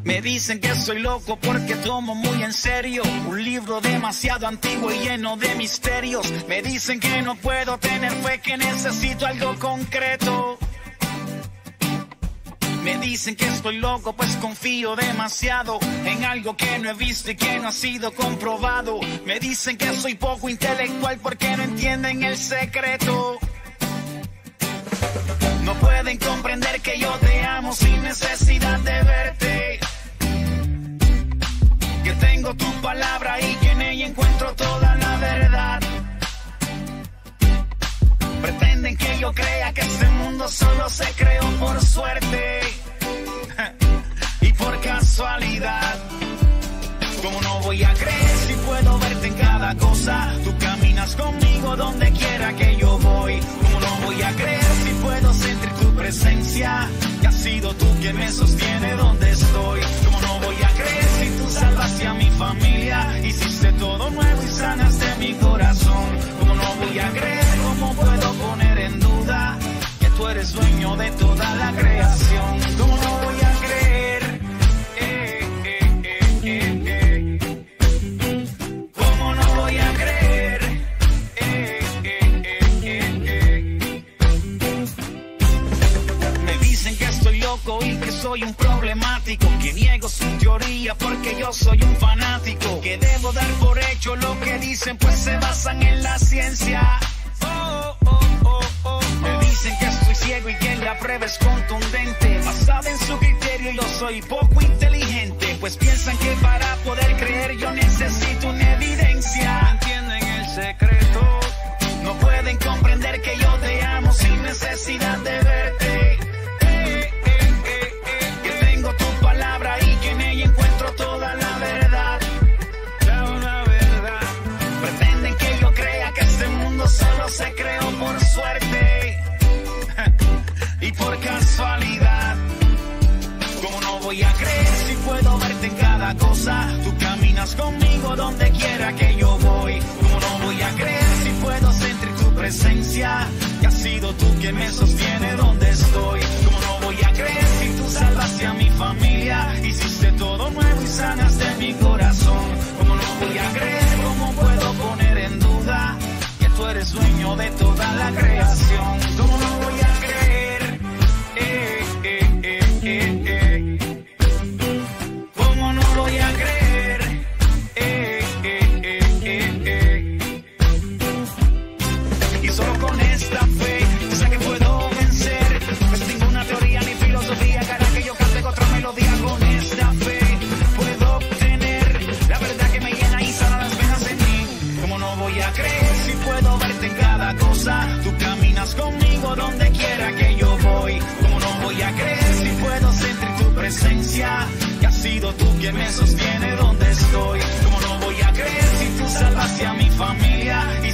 Me dicen que soy loco porque tomo muy en serio un libro demasiado antiguo y lleno de misterios. Me dicen que no puedo tener fe, que necesito algo concreto. Me dicen que estoy loco pues confío demasiado en algo que no he visto y que no ha sido comprobado. Me dicen que soy poco intelectual porque no entienden el secreto. No pueden comprender que yo te amo sin necesidad de verte, que tengo tu palabra y que en ella encuentro toda la verdad. Pretenden que yo crea que este mundo solo se creó por suerte y por casualidad. ¿Cómo no voy a creer si puedo verte en cada cosa? Tú caminas conmigo donde quiera que yo voy. ¿Cómo no voy a creer si puedo sentir tu presencia? Que has sido tú quien me sostiene donde estoy. ¿Cómo no voy a creer si tú salvaste a mi familia? Hiciste todo nuevo y sanaste mi corazón. ¿Cómo no voy a creer? ¿Cómo puedo poner en duda que tú eres dueño de toda la creación? ¿Cómo no voy a creer? ¿Cómo no voy a creer? Me dicen que estoy loco y que soy un problemático, que niego su teoría porque yo soy un fanático, que debo dar por hecho lo que dicen pues se basan en la ciencia. Me dicen que estoy ciego y que la prueba es contundente, basada en su criterio y yo soy poco inteligente, pues piensan que para poder creer yo necesito una evidencia. ¿Entienden el secreto? No pueden comprender que yo te amo sin necesidad de verte, que tengo tu palabra y que en ella encuentro toda la verdad. La verdad. Pretenden que yo crea que este mundo solo se creó por suerte y por casualidad. ¿Cómo no voy a creer si puedo verte en cada cosa? Tú caminas conmigo donde quiera que yo voy. ¿Cómo no voy a creer si puedo sentir tu presencia? Que has sido tú quien me sostiene donde estoy. ¿Cómo no voy a creer si tú salvaste a mi familia? Hiciste todo nuevo y sanaste mi corazón. ¿Cómo no voy a creer? ¿Cómo puedo poner en duda que tú eres dueño de toda la creación? ¿Cómo no voy a creer? ¿Cómo no voy a creer? Y solo con esta fe sé que puedo vencer, pues ninguna teoría ni filosofía hará que yo cante otra melodía. Con esta fe puedo obtener la verdad que me llena y sana las penas en mí. ¿Cómo no voy a creer si puedo verte en cada cosa? Tú caminas conmigo donde quiera que yo voy. ¿Cómo no voy a creer si puedo sentir tu presencia? Que has sido tú quien me sostiene donde estoy. ¿Cómo no voy a creer si tú salvaste a mi familia?